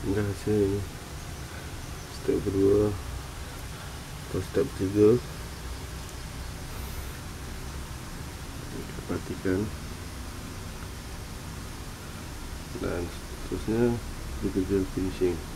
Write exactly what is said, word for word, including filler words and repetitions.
Inilah hasilnya. Step kedua atau step ketiga, kita perhatikan. Dan seterusnya, kita kerja finishing.